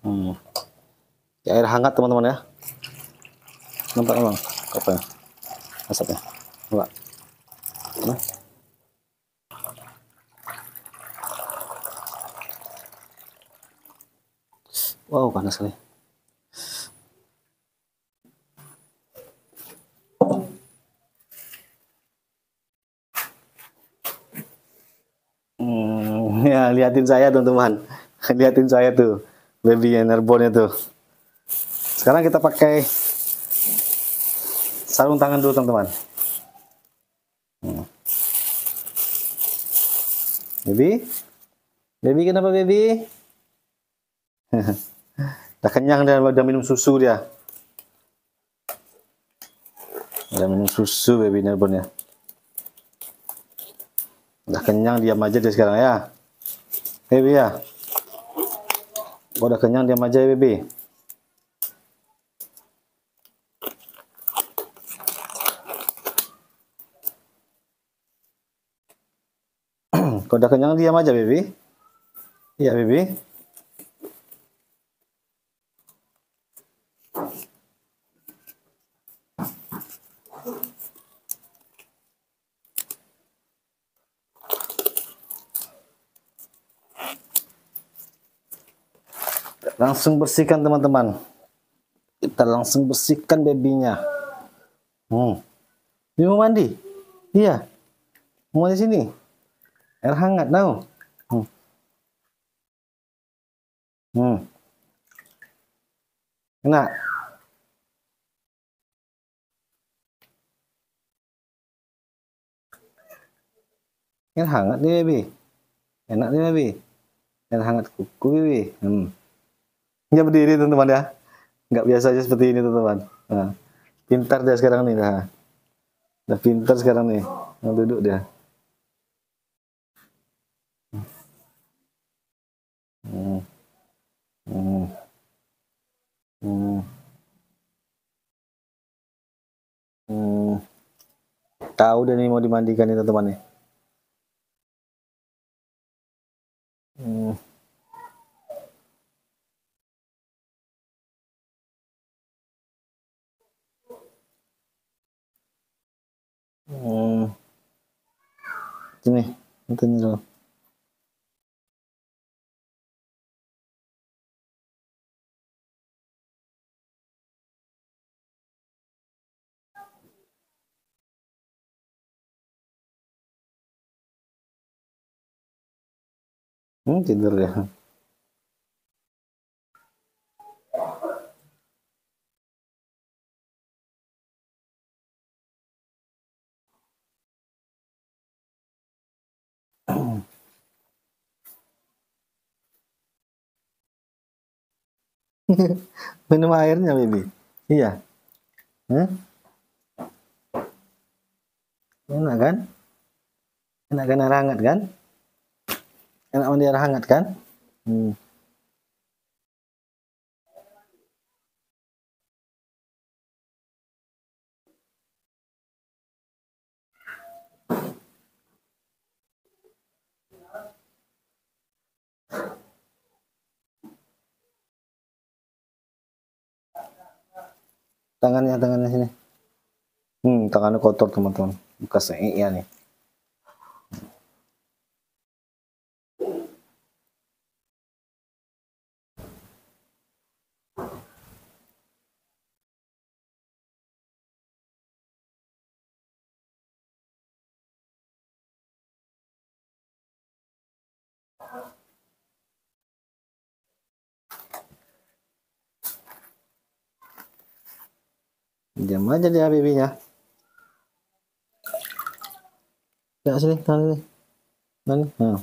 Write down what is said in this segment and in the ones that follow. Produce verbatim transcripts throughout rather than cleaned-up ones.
Hmm. Air hangat teman-teman ya. Nampak emang apa ya? Asapnya. Coba. Nah. Wow, panas sekali. Hmm, ya liatin saya teman-teman. Liatin saya tuh. Baby Enerbone itu. Sekarang kita pakai sarung tangan dulu teman-teman. Hmm. Baby, baby kenapa baby? Udah kenyang dan udah minum susu dia. Udah minum susu baby Enerbone ya. Udah kenyang, diam aja dia sekarang ya. Baby ya. Udah kenyang, diam aja ya baby. Kalau udah kenyang diam aja baby. Iya baby. Langsung bersihkan teman-teman. Kita langsung bersihkan babynya. Hmm. Dia mau mandi? Iya. Mau di sini. Air hangat now. Hmm. Hmm. Enak. Air hangat nih baby. Enak nih baby. Air hangat kuku baby. Hmm. Nggak berdiri teman-teman ya. Nggak biasa aja seperti ini teman-teman. Nah, pintar dia sekarang nih. Nah. Udah pintar sekarang nih. Nah, duduk dia. Hmm. Hmm. Hmm. Hmm. Tahu dia nih mau dimandikan nih teman-teman nih. Hmm. Hmm. Sini, ini dulu. Hmm, tidur ya. Minum airnya baby. Iya. Hah? Enak kan? Enak kan air hangat kan? Enak mandi air hangat kan? Hmm. Tangannya, tangannya sini. Hmm, tangannya kotor teman-teman. Bekas ya nih. Diam aja dia babynya. Ya sini, tangan ini. Tangan ini. Nah.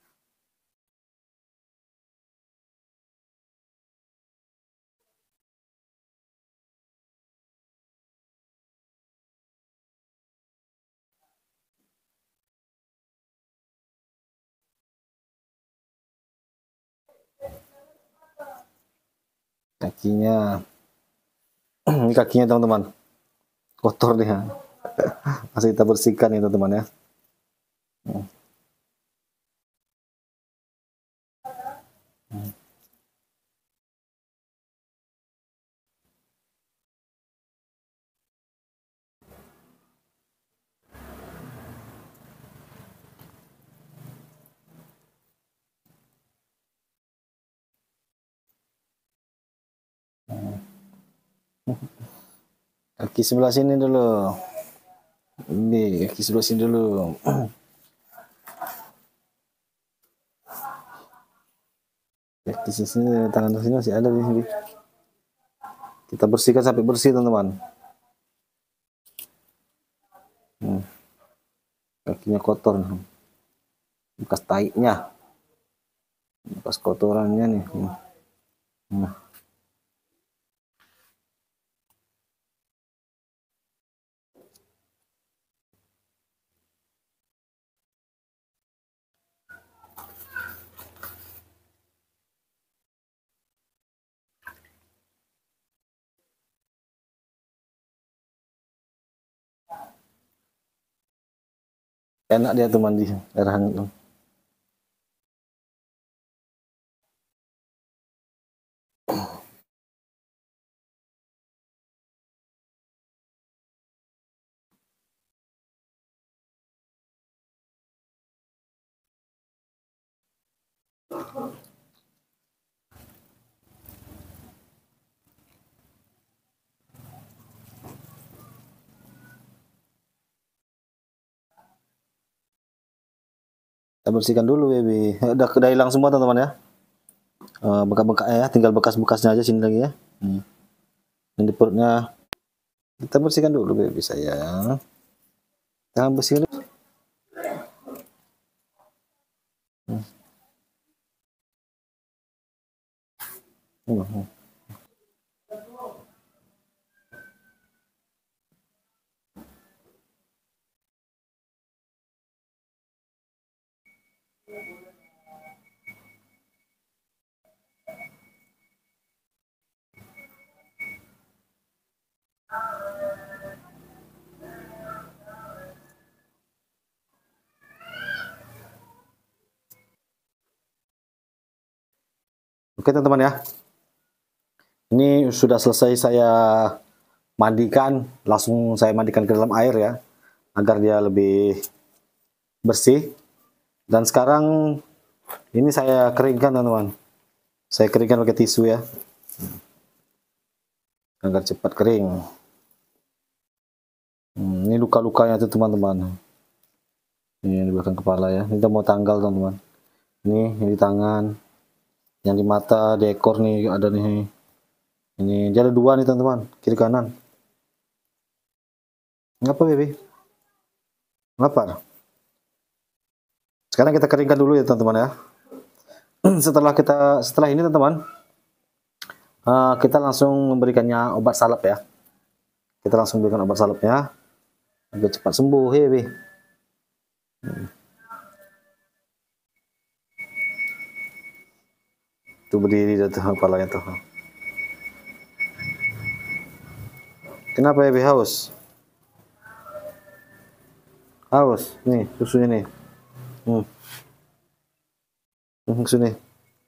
Kakinya. Ini kakinya teman-teman. Kotor dia. Masih kita bersihkan ya teman-teman ya. Hmm. Kaki sebelah sini dulu. Ini kaki sebelah sini dulu. Kaki sini, tangan sini masih ada di sini. Kita bersihkan sampai bersih, teman-teman. Hmm. Kakinya kotor, bekas taiknya, bekas kotorannya nih. Hmm. Hmm. Enak dia tuh mandi air hangat tuh. Kita bersihkan dulu, baby. Udah udah hilang semua, teman-teman ya. Uh, bengkak-bengkaknya ya, tinggal bekas-bekasnya aja sini lagi ya. Hmm. Dan di perutnya kita bersihkan dulu, baby sayang. Jangan bersihkan dulu. Hmm. Hmm. Oke, teman-teman ya. Ini sudah selesai saya mandikan, langsung saya mandikan ke dalam air ya, agar dia lebih bersih. Dan sekarang ini saya keringkan, teman-teman. Saya keringkan pakai tisu ya, agar cepat kering. Hmm, ini luka-lukanya tuh, teman-teman. Ini di belakang kepala ya. Ini udah mau tanggal, teman-teman. Ini, ini di tangan, yang di mata, di ekor nih ada nih. Ini dia ada dua nih, teman-teman, kiri kanan. Ngapa, baby? Ngapa? Sekarang kita keringkan dulu ya, teman-teman ya. Setelah kita setelah ini, teman-teman, uh, kita langsung memberikannya obat salep ya. Kita langsung berikan obat salepnya agar cepat sembuh, ya, baby. Hmm. Tuh berdiri dah tuh kepalanya tuh. Kenapa ya, baby? Haus? Haus? Nih, susunya nih. Hmm. Hmm, susu nih.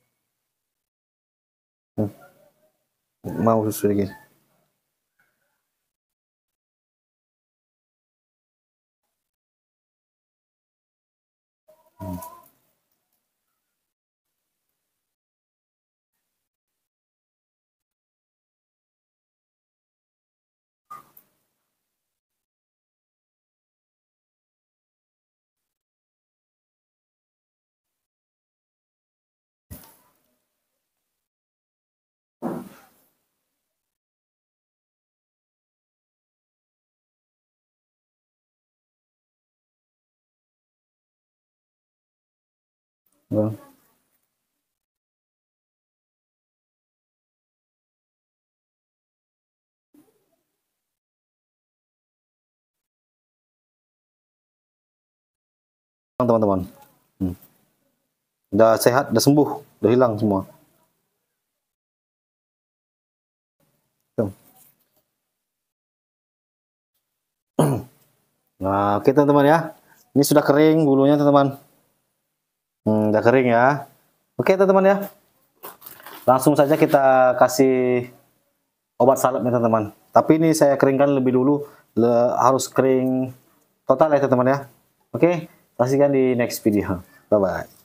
Hmm. Mau susu lagi. Hmm. Bang. Teman-teman, hmm. Udah sehat, udah sembuh, udah hilang semua. Tuh. Nah, oke, teman-teman ya. Ini sudah kering bulunya, teman-teman. Hmm, udah kering ya. Oke, teman-teman ya. Langsung saja kita kasih obat salepnya, teman-teman. Tapi ini saya keringkan lebih dulu, Le, harus kering total ya, teman-teman ya. Oke, saksikan di next video. Bye bye.